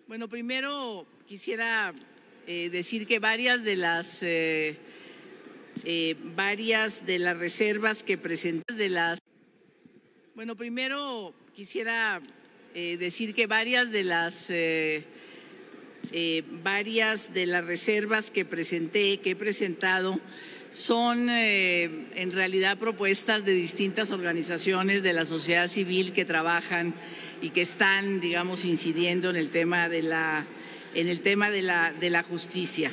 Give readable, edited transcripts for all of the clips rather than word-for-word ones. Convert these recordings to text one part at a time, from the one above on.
Bueno, primero quisiera decir que varias de las reservas que presentas Bueno, primero quisiera decir que varias de las reservas que he presentado son en realidad propuestas de distintas organizaciones de la sociedad civil que trabajan y que están, digamos, incidiendo en el tema de la justicia.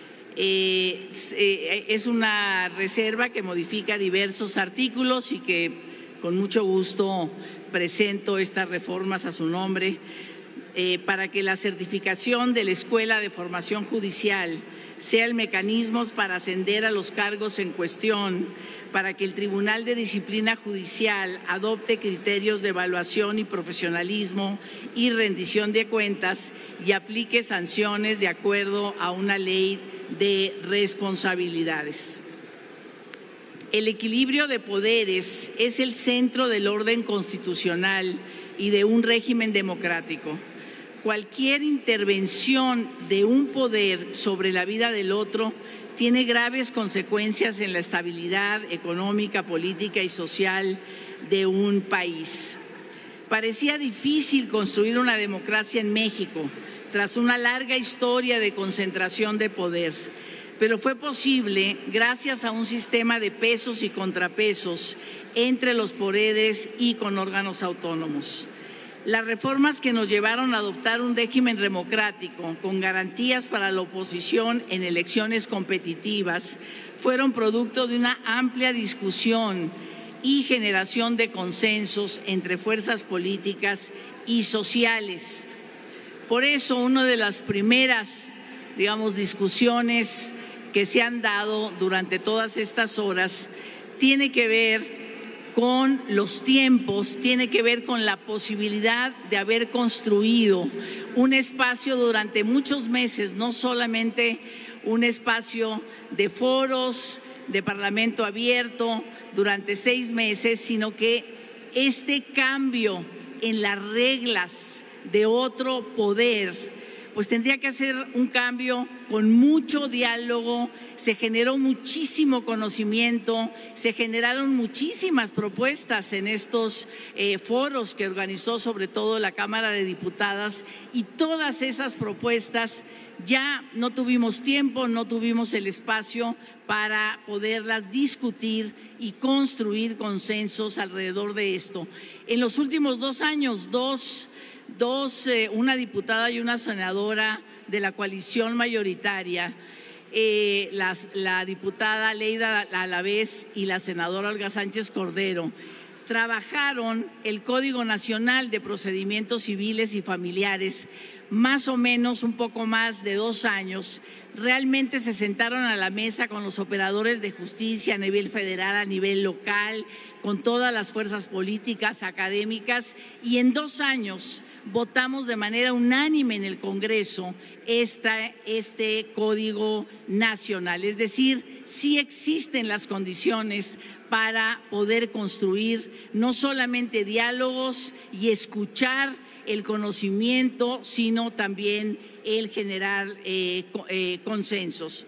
Es una reserva que modifica diversos artículos y que con mucho gusto presento estas reformas a su nombre para que la certificación de la Escuela de Formación Judicial sea el mecanismo para ascender a los cargos en cuestión, para que el Tribunal de Disciplina Judicial adopte criterios de evaluación y profesionalismo y rendición de cuentas y aplique sanciones de acuerdo a una ley de responsabilidades. El equilibrio de poderes es el centro del orden constitucional y de un régimen democrático. Cualquier intervención de un poder sobre la vida del otro tiene graves consecuencias en la estabilidad económica, política y social de un país. Parecía difícil construir una democracia en México tras una larga historia de concentración de poder, pero fue posible gracias a un sistema de pesos y contrapesos entre los poderes y con órganos autónomos. Las reformas que nos llevaron a adoptar un régimen democrático con garantías para la oposición en elecciones competitivas fueron producto de una amplia discusión y generación de consensos entre fuerzas políticas y sociales. Por eso, una de las primeras, discusiones que se han dado durante todas estas horas tiene que ver con los tiempos, tiene que ver con la posibilidad de haber construido un espacio durante muchos meses, no solamente un espacio de foros, de parlamento abierto durante 6 meses, sino que este cambio en las reglas de otro poder, pues tendría que hacer un cambio con mucho diálogo. Se generó muchísimo conocimiento, se generaron muchísimas propuestas en estos foros que organizó sobre todo la Cámara de Diputadas, y todas esas propuestas ya no tuvimos tiempo, no tuvimos el espacio para poderlas discutir y construir consensos alrededor de esto. En los últimos 2 años, una diputada y una senadora de la coalición mayoritaria, la diputada Leida Alavés y la senadora Olga Sánchez Cordero, trabajaron el Código Nacional de Procedimientos Civiles y Familiares más o menos un poco más de 2 años. Realmente se sentaron a la mesa con los operadores de justicia a nivel federal, a nivel local, con todas las fuerzas políticas, académicas, y en 2 años votamos de manera unánime en el Congreso este Código Nacional. Es decir, sí existen las condiciones para poder construir no solamente diálogos y escuchar el conocimiento, sino también el generar consensos.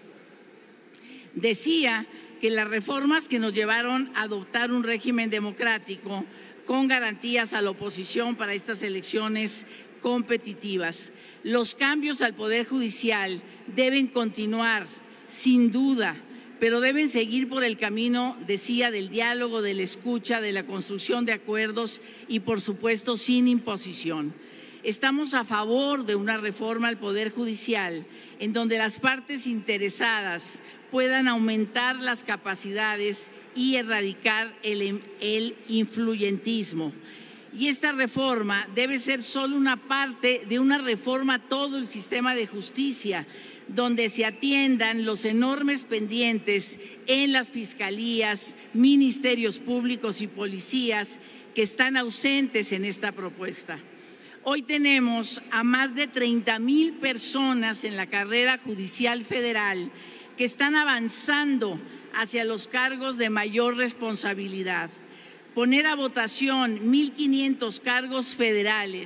Decía que las reformas que nos llevaron a adoptar un régimen democrático con garantías a la oposición para estas elecciones competitivas. Los cambios al Poder Judicial deben continuar, sin duda, pero deben seguir por el camino, decía, del diálogo, de la escucha, de la construcción de acuerdos y, por supuesto, sin imposición. Estamos a favor de una reforma al Poder Judicial en donde las partes interesadas puedan aumentar las capacidades y erradicar el influyentismo. Y esta reforma debe ser solo una parte de una reforma a todo el sistema de justicia, donde se atiendan los enormes pendientes en las fiscalías, ministerios públicos y policías que están ausentes en esta propuesta. Hoy tenemos a más de 30,000 personas en la carrera judicial federal que están avanzando hacia los cargos de mayor responsabilidad. Poner a votación 1,500 cargos federales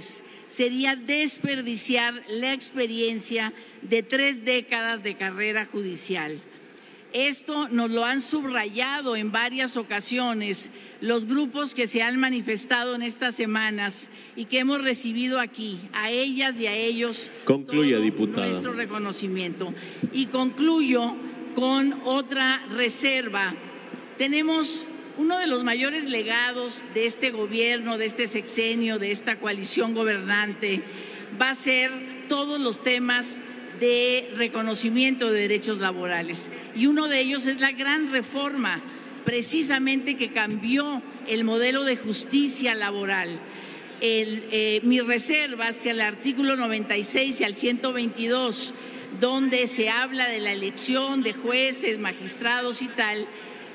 sería desperdiciar la experiencia de 3 décadas de carrera judicial. Esto nos lo han subrayado en varias ocasiones los grupos que se han manifestado en estas semanas y que hemos recibido aquí, a ellas y a ellos. Concluya, diputada. Nuestro reconocimiento. Y concluyo con otra reserva. Tenemos uno de los mayores legados de este gobierno, de este sexenio, de esta coalición gobernante, va a ser todos los temas de reconocimiento de derechos laborales. Y uno de ellos es la gran reforma, precisamente que cambió el modelo de justicia laboral. Mi reserva es que el artículo 96 y al 122, donde se habla de la elección de jueces, magistrados y tal,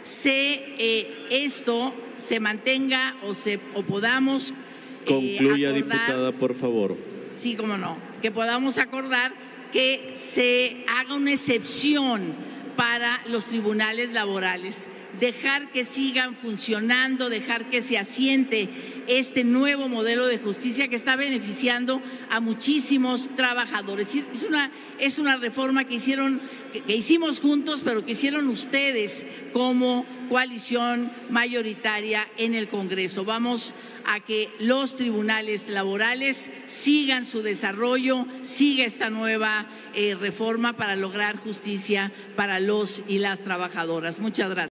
esto se mantenga o podamos concluya, acordar, diputada, por favor. Sí, cómo no, que podamos acordar que se haga una excepción para los tribunales laborales, dejar que sigan funcionando, dejar que se asiente este nuevo modelo de justicia que está beneficiando a muchísimos trabajadores. Es una reforma que hicimos juntos, pero que hicieron ustedes como coalición mayoritaria en el Congreso. Vamos a que los tribunales laborales sigan su desarrollo, siga esta nueva reforma para lograr justicia para los y las trabajadoras. Muchas gracias.